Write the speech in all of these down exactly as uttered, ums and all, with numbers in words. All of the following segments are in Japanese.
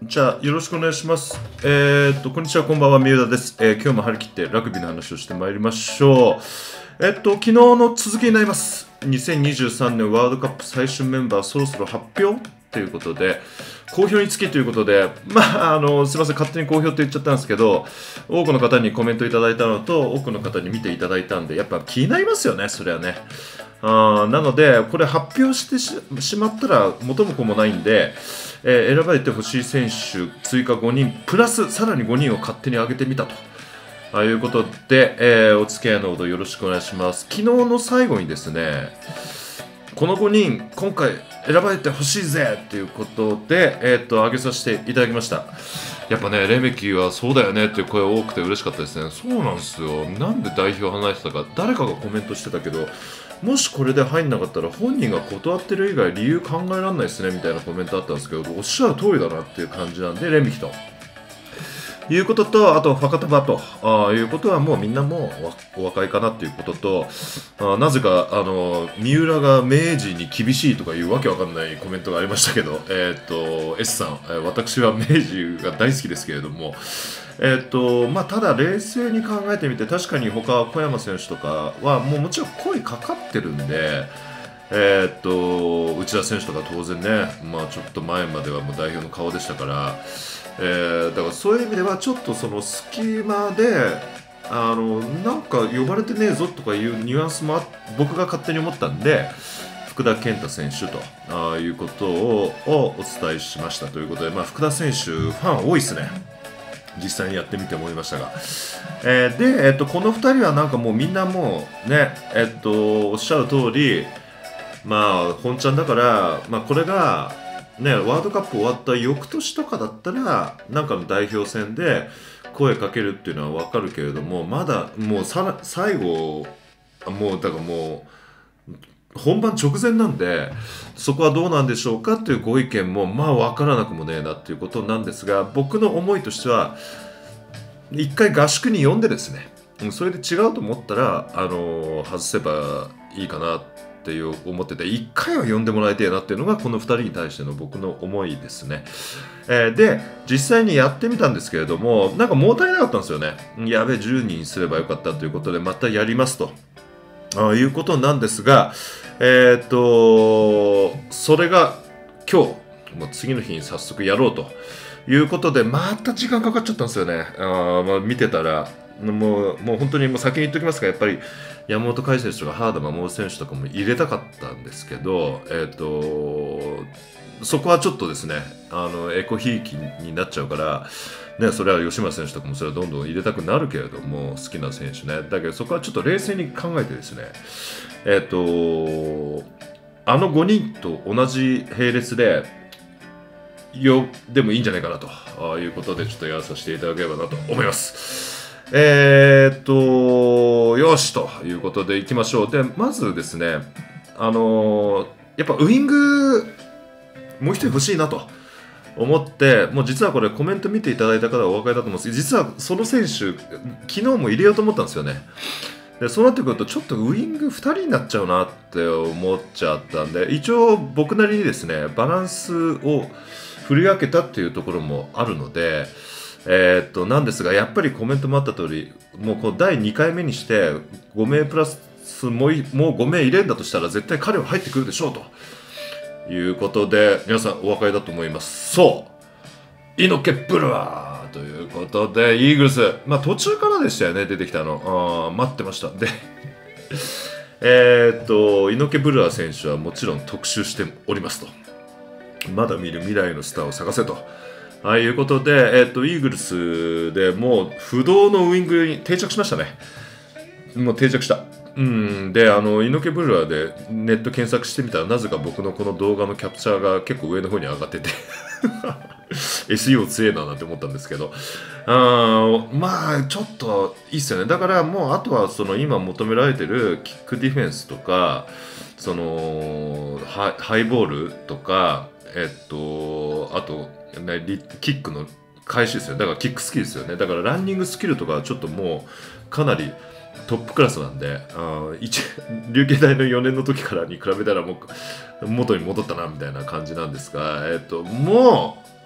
じゃあ、よろしくお願いします。えーっと、こんにちは、こんばんは、三浦です。えー今日も張り切ってラグビーの話をしてまいりましょう。えーっと、昨日の続きになります。にせんにじゅうさんねんワールドカップ最終メンバー、そろそろ発表ということで、好評につきということで、まあ、あの、すみません、勝手に好評って言っちゃったんですけど、多くの方にコメントいただいたのと、多くの方に見ていただいたんで、やっぱ気になりますよね、それはね。あーなので、これ発表してし、しまったら元も子もないんで、えー選ばれてほしい選手追加ごにんプラスさらにごにんを勝手に挙げてみたとあいうことで、えーお付き合いのほどよろしくお願いします。昨日の最後にですね、このごにん今回選ばれてほしいぜということで、えー、と挙げさせていただきました。やっぱね、レメキはそうだよねっていう声多くて嬉しかったですね。そうなんですよ。なんで代表離れてたか、誰かがコメントしてたけど、もしこれで入んなかったら本人が断ってる以外理由考えられないですねみたいなコメントあったんですけど、おっしゃる通りだなっていう感じなんで、レメキということと、あとファカタバとあーいうことはもうみんなもうお分かりかなっていうことと、あーなぜかあの三浦が明治に厳しいとかいうわけわかんないコメントがありましたけど、えっ、と S さん、えー私は明治が大好きですけれども、えっ、とまあただ冷静に考えてみて、確かに他小山選手とかはもうもちろん声かかってるんで。えーっと内田選手とか当然ね、まあ、ちょっと前まではもう代表の顔でしたから、えーだからそういう意味ではちょっとその隙間であのなんか呼ばれてねえぞとかいうニュアンスもあ僕が勝手に思ったんで、福田健太選手とあいうことををお伝えしましたということで、まあ、福田選手ファン多いですね。実際にやってみて思いましたが、えーで、えっと、このふたりはなんかもうみんなもうね、えっと、おっしゃる通り、まあ本ちゃんだから、まあ、これが、ね、ワールドカップ終わった翌年とかだったらなんかの代表戦で声かけるっていうのは分かるけれども、まだもうさら最後もうだからもう本番直前なんで、そこはどうなんでしょうかっていうご意見もまあ分からなくもねえなっていうことなんですが、僕の思いとしては一回合宿に呼んでですね、うんそれで違うと思ったら、あのー外せばいいかなっていう思ってて、一回は呼んでもらいたいなっていうのがこのふたりに対しての僕の思いですね。えーで実際にやってみたんですけれども、なんか物足りなかったんですよね。やべえじゅうにんすればよかったということでまたやりますとあいうことなんですが、えーっとそれが今日もう次の日に早速やろうということで、また時間かかっちゃったんですよね。あー、まあ、見てたらもうもう本当にもう先に言っておきますが、やっぱり山本海選手とか原田守選手とかも入れたかったんですけど、えーっとそこはちょっとですね、あのエコひいきになっちゃうから、ね、それは吉村選手とかもそれはどんどん入れたくなるけれども、好きな選手ね。だけどそこはちょっと冷静に考えてですね、えっ、とあのごにんと同じ並列でよでもいいんじゃないかなとあいうことでちょっとやらさせていただければなと思います。えーっとよしということでいきましょう。でまずですね、あのーやっぱウイングもう一人欲しいなと思って、もう実はこれコメント見ていただいた方はお分かりだと思うんですけど、実はその選手昨日も入れようと思ったんですよね。でそうなってくるとちょっとウイングふたりになっちゃうなって思っちゃったんで、一応僕なりにですねバランスを振り分けたっていうところもあるので、えーっとなんですが、やっぱりコメントもあった通り、もうこうだいにかいめにしてごめいプラスもういもうごめい入れんだとしたら絶対彼は入ってくるでしょうということで、皆さんお分かりだと思います。そう猪木ブルワーということで、イーグルス、まあ途中からでしたよね出てきたの。あ待ってました。でえーっと猪木ブルワー選手はもちろん特集しておりますと、まだ見る未来のスターを探せとああいうことで、えーっとイーグルスでもう不動のウイングに定着しましたね。もう定着した。うんで、あの猪木ブルワーでネット検索してみたら、なぜか僕のこの動画のキャプチャーが結構上の方に上がっててエスイーオー 強えななんて思ったんですけど、あまあちょっといいっすよね。だからもうあとはその今求められてるキックディフェンスとか、そのハハイボールとか、えっとあと、ね、リキックの返しですよ。だからキックスキルですよね。だからランニングスキルとかはちょっともうかなりトップクラスなんで、あ一琉球大のよねんの時からに比べたらもう元に戻ったなみたいな感じなんですが、えっとも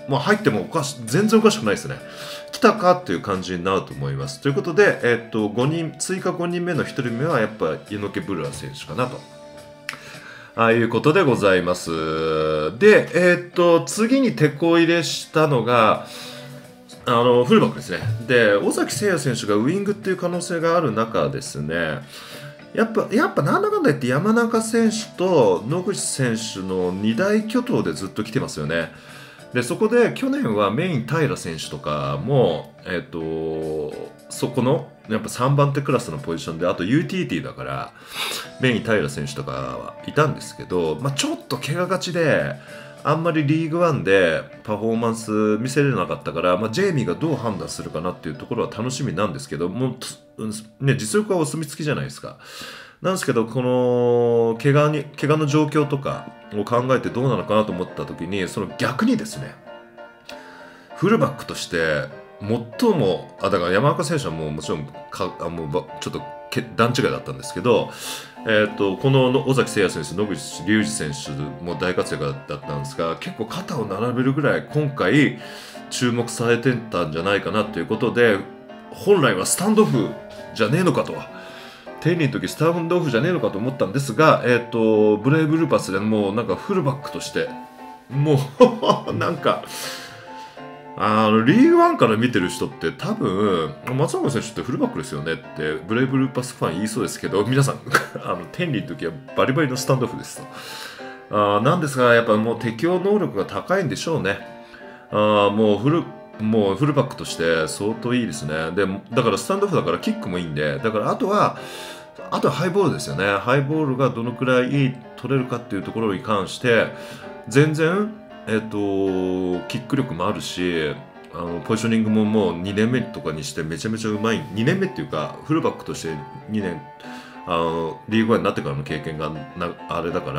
もう入ってもおかし全然おかしくないですね。来たかっていう感じになると思います。ということで、えー、っとごにん追加ごにんめのひとりめはやっぱユノケ・ブルア選手かなと。ああいうことでございます。で、えー、っと次に手こ入れしたのがあのフルバックですね。で、尾崎誠也選手がウイングっていう可能性がある中ですね、やっぱ、やっぱなんだかんだ言って山中選手と野口選手のに大巨頭でずっと来てますよね。で、そこで去年はメイン平選手とかも、えっと、そこのやっぱさんばん手クラスのポジションで、あとユーティーティーだからメイン平選手とかはいたんですけど、まあ、ちょっと怪我がちで、あんまりリーグワンでパフォーマンス見せれなかったから、まあ、ジェイミーがどう判断するかなっていうところは楽しみなんですけど、もう、ね、実力はお墨付きじゃないですか。なんですけど、この怪我に怪我の状況とかを考えてどうなのかなと思った時に、その逆にですね、フルバックとして最も、あだから山中選手はもうもちろんかあもうちょっと段違いだったんですけど、えー、とこの尾崎誠也選手、野口竜司選手も大活躍だったんですが、結構肩を並べるぐらい今回注目されてたんじゃないかなということで、本来はスタンドオフじゃねえのかと、天理の時スタンドオフじゃねえのかと思ったんですが、えー、とブレイブルーパスでもうなんかフルバックとしてもうなんかあのリーグワンから見てる人って多分松永選手ってフルバックですよねってブレイブルーパスファン言いそうですけど、皆さんあの天理の時はバリバリのスタンドオフですと。あなんですがやっぱもう適応能力が高いんでしょうね。あもうフルもうフルバックとして相当いいですね。でだからスタンドオフだからキックもいいんで、だからあとはあとはハイボールですよね。ハイボールがどのくらい取れるかっていうところに関して全然えっと、キック力もあるし、あのポジショニングももうにねんめとかにしてめちゃめちゃうまい、にねんめっていうかフルバックとしてにねんあのリーグワンになってからの経験がなあれだから、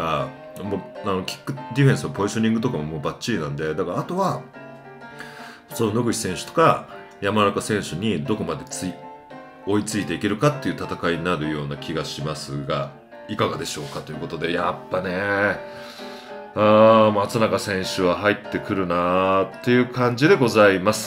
もうあのキックディフェンスのポジショニングとかももうバッチリなんで、だからあとはその野口選手とか山中選手にどこまでつい追いついていけるかっていう戦いになるような気がしますが、いかがでしょうかということで、やっぱねあ松永選手は入ってくるなーっていう感じでございます。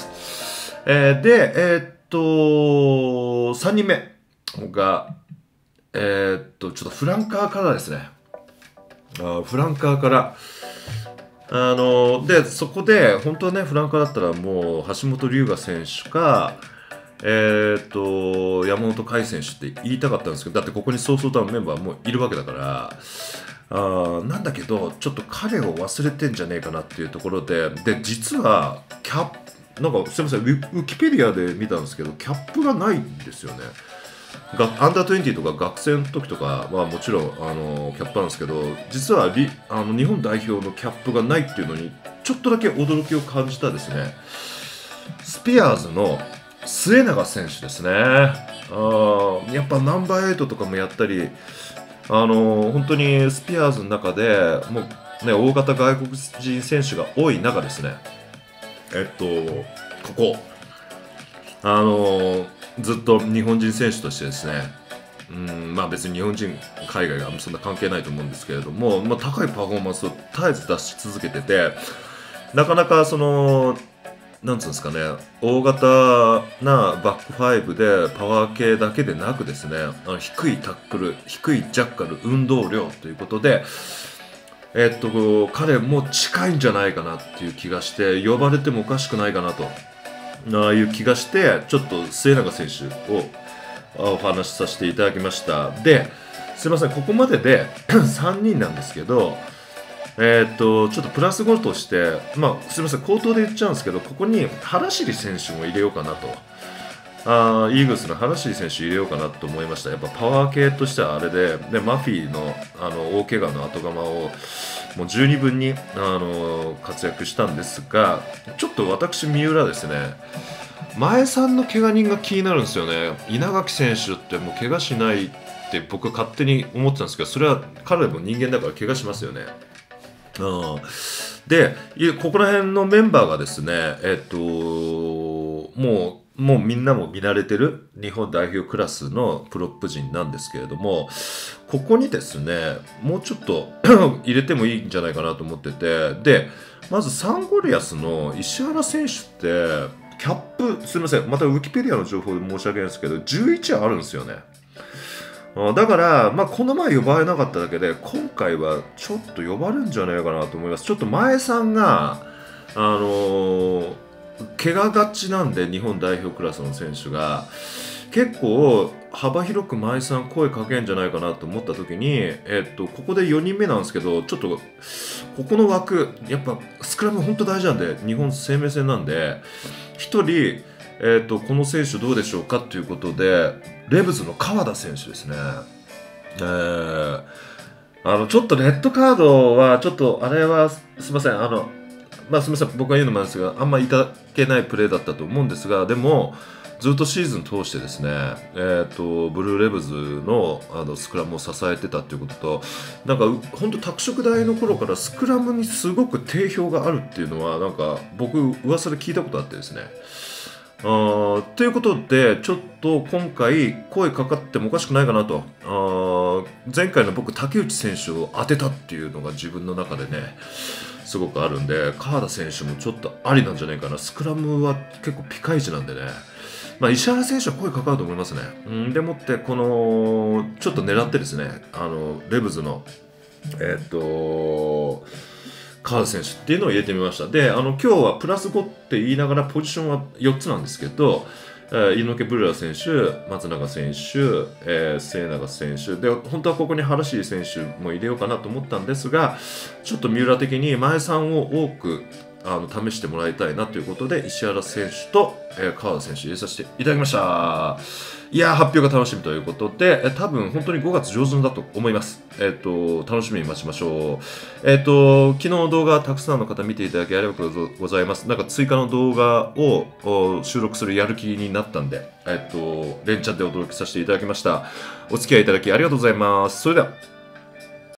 えー、で、えー、っとさんにんめが、えー、っとちょっとフランカーからですね。あフランカーからあのでそこで本当はねフランカーだったらもう橋本龍我選手かえー、っと山本海選手って言いたかったんですけど、だってここにそうそうたるメンバーもいるわけだから。あなんだけどちょっと彼を忘れてんじゃねえかなっていうところで、で実はキャップなんかすみませんウィ、ウィキペディアで見たんですけどキャップがないんですよね。がアンダーにじゅうとか学生の時とかはもちろんあのキャップなんですけど、実はリあの日本代表のキャップがないっていうのにちょっとだけ驚きを感じたですね。スピアーズの末永選手ですね。あやっぱナンバーエイトとかもやったり、あの本当にスピアーズの中でもう、ね、大型外国人選手が多い中ですね、えっと、ここ、あのずっと日本人選手としてですね、うんまあ、別に日本人、海外がそんな関係ないと思うんですけれども、まあ、高いパフォーマンスを絶えず出し続けてて、なかなかその、なんつうんですかね、大型なバックファイブでパワー系だけでなくですね、あの低いタックル、低いジャッカル、運動量ということで、えっと、彼も近いんじゃないかなっていう気がして、呼ばれてもおかしくないかなと、ああいう気がして、ちょっと末永選手をお話しさせていただきました。で、すいません、ここまででさんにんなんですけど、えー、っとちょっとプラスごとして、まあ、すみません、口頭で言っちゃうんですけど、ここに原尻選手も入れようかなと、あイーグルスの原尻選手入れようかなと思いました。やっぱパワー系としてはあれで、でマフィーのあの大怪我の後釜をもう十二分にあの活躍したんですが、ちょっと私、三浦ですね、前さんの怪我人が気になるんですよね。稲垣選手ってもう怪我しないって僕は勝手に思ってたんですけど、それは彼も人間だから怪我しますよね。うん、でここら辺のメンバーがですね、えっと、もうもうみんなも見慣れてる日本代表クラスのプロップ陣なんですけれども、ここにですね、もうちょっと入れてもいいんじゃないかなと思ってて、で、まずサンゴリアスの石原選手って、キャップ、すみません、またウィキペディアの情報で申し訳ないんですけど、じゅういちあるんですよね。だから、まあ、この前呼ばれなかっただけで、今回はちょっと呼ばれるんじゃないかなと思います。ちょっと前さんが、あのー、怪我がちなんで、日本代表クラスの選手が、結構幅広く前さん声かけんじゃないかなと思った時に、えっと、ここでよにんめなんですけど、ちょっとここの枠、やっぱスクラム本当大事なんで、日本生命戦なんで、ひとり、えっと、この選手どうでしょうかということで、レブズの川田選手ですね。えー、あのちょっとレッドカードは、ちょっとあれはすみません、あのまあ、すみません、僕が言うのもなんですが、あんまりいただけないプレーだったと思うんですが、でも、ずっとシーズン通してですね、えー、とブルーレブズ の, あのスクラムを支えてたということと、なんか本当、拓殖大の頃からスクラムにすごく定評があるっていうのは、なんか僕、噂で聞いたことあってですね。あということで、ちょっと今回、声かかってもおかしくないかなと、あ前回の僕、竹内選手を当てたっていうのが自分の中でね、すごくあるんで、川田選手もちょっとありなんじゃないかな、スクラムは結構ピカイチなんでね、まあ、石原選手は声かかると思いますね。うん、でもって、このちょっと狙ってですね、あのレブズの、えー、っと川田選手っていうのを入れてみました。で、あの今日はプラスごって言いながらポジションはよっつなんですけど、えー、猪木ブルラ選手、松永選手、えー、末永選手で、本当はここに原椎選手も入れようかなと思ったんですが、ちょっと三浦的に前さんを多くあの試してもらいたいなということで、石原選手と、えー、川田選手入れさせていただきました。いやー、発表が楽しみということで、え多分本当にごがつ上旬だと思います。えっ、ー、と、楽しみに待ちましょう。えっ、ー、と、昨日の動画たくさんの方見ていただきありがとうございます。なんか追加の動画を収録するやる気になったんで、えっ、ー、と、連チャンでお届けさせていただきました。お付き合いいただきありがとうございます。それでは。